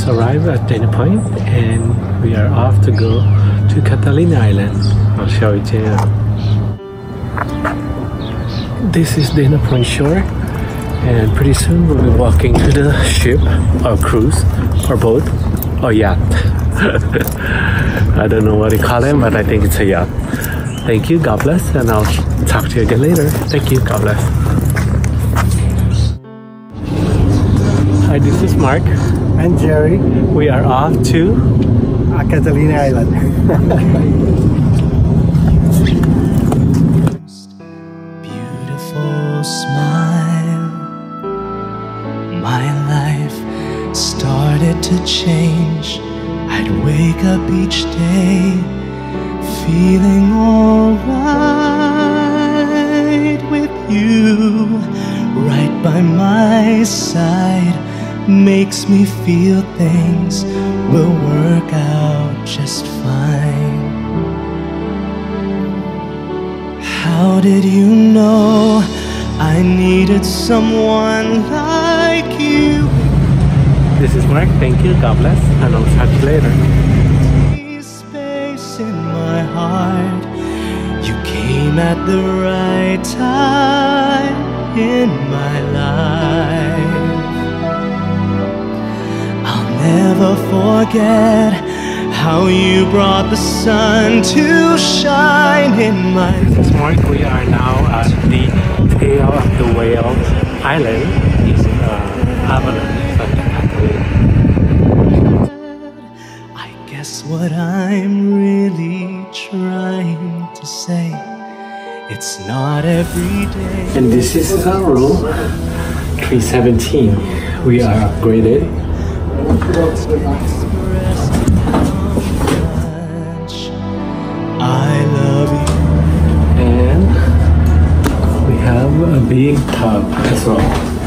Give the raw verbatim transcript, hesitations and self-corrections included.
arrived at Dana Point and we are off to go to Catalina Island. I'll show it to you. This is Dana Point shore, and pretty soon we'll be walking to the ship or cruise or boat or yacht. I don't know what you call them, but I think it's a yacht. Thank you, God bless, and I'll talk to you again later. Thank you, God bless. Hi, this is Mark. And Jerry. We are off to uh, Catalina Island. Beautiful smile. My life started to change. I'd wake up each day feeling alright with you right by my side. Makes me feel things will work out just fine. How did you know I needed someone like you? This is Mark. Thank you, God bless, and I'll talk to you later. Space in my heart. You came at the right time in my life. Never forget how you brought the sun to shine in my life. This is Mark. We are now at the tail of the whale island in uh, Avalon, Santa Catalina. I guess what I'm really trying to say, it's not every day. And this is our room, three seventeen. We are upgraded. I love you. And we have a big tub as well.